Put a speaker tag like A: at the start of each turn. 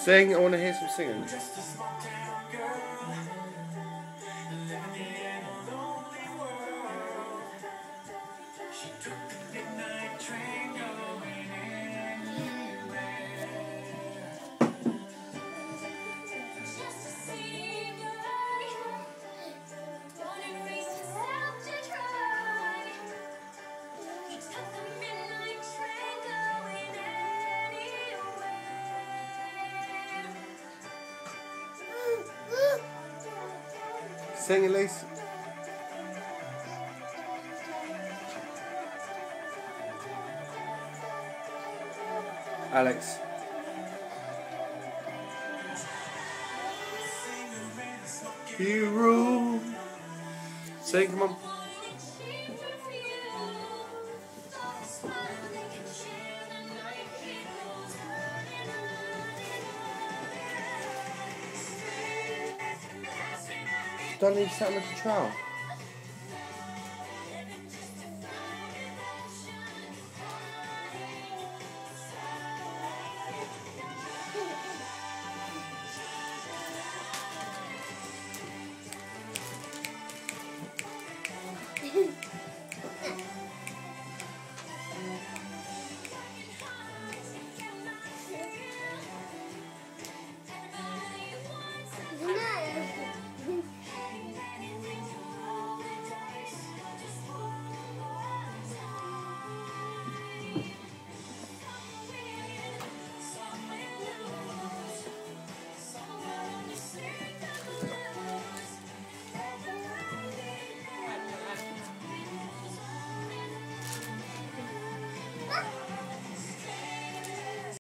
A: Sing, I want to hear some singing. Sing, Elise. Alex. You rule. Sing, come on. Don't leave sat on the control.